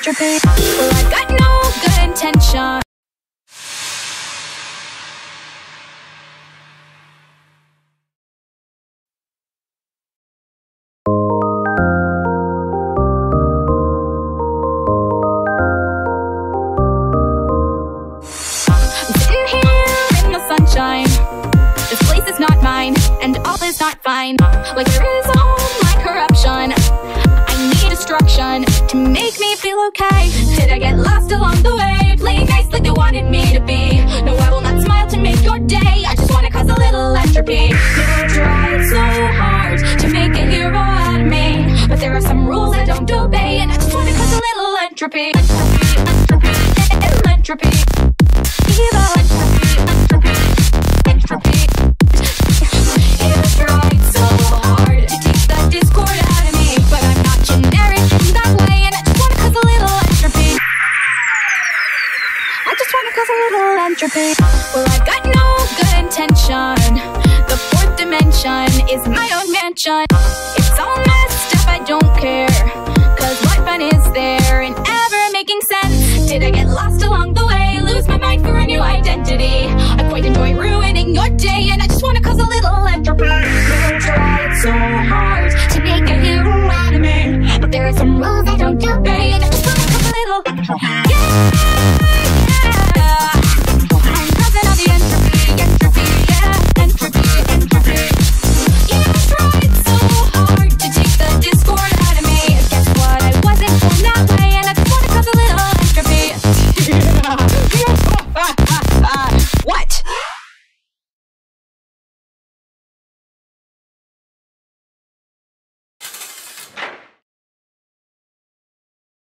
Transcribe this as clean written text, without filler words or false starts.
entropy. Well, I got no good intention. Sitting here in the sunshine. This place is not mine, and all is not fine. Like there is all my corruption. I need destruction to make me feel okay. Did I get lost along the way, playing nice like they wanted me to be? No, I will not smile to make your day. I just want to cause a little entropy. You tried so hard to make a hero out of me, but there are some rules I don't obey, and I just want to cause a little entropy. Entropy, entropy, entropy. Evil entropy, entropy, entropy. You tried so hard to take the discord out of me, but I'm not generic in that way, and I just want to cause a little entropy. I just want to cause a little entropy. Well, I got no good intention. The fourth dimension is my own mansion. It's all messed up, I don't care, cause what fun is there in ever making sense? Did I get lost along the way, lose my mind for a new identity? I quite enjoy ruining your day, and I just want to cause a little entropy. You tried so hard to make a hero out of me, but there are some rules I don't obey, and I just want to cause a little entropy. Yeah!